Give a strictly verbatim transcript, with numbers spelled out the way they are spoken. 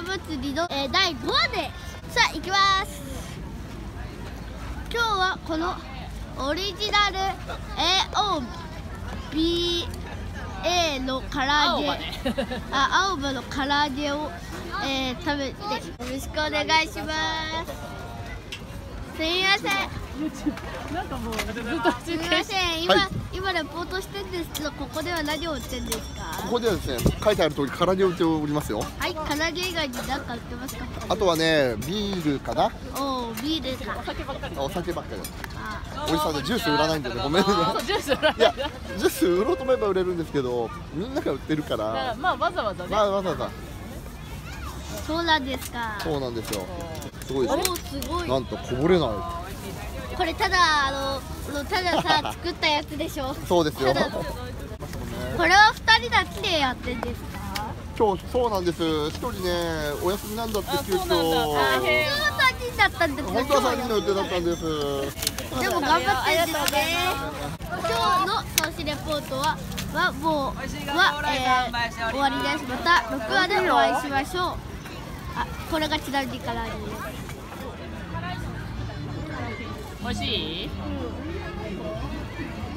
祭りの、えー、だいごわでさあ行きます。今日はこのオリジナル エーオービーエー の唐揚げ、あ、青葉の唐揚げを、えー、食べてよろしくお願いします。すみません。 なんかもうずっとすみません。今、 はい、 今レポートしてるんですけど、ここでは何を売ってるんですか？ ここではですね、書いてある通り唐揚げを売っておりますよ。 はい、唐揚げ以外に何か売ってますか？ あとはね、ビールかな。 おお、ビールか。 お酒ばっかり。 お酒ばっかり。 あおじさんでジュース売らないんでね、ごめんね。 そうジュース売らない。 いや、ジュース売ろうと思えば売れるんですけど、みんなが売ってるかだからら。 まあわざわざね。 まあ、わざわざ。 そうなんですか。 そうなんですよ。すごいおですお、すごい。 なんとこぼれない。 これただあのたださ作ったやつでしょ。 そうですよ。 ただこれは二人だけでやってんですか？ 今日そうなんです。一人ね、お休みなんだって急あそうなんだ遽。 大変普通は三人だったんです本当は三人の予定だったんです。 でも頑張ってんですね。今日の投資レポートははもうは、えー、終わりです。またろくわでお会いしましょう。あ、これがちなみに唐揚げです。 美味しい？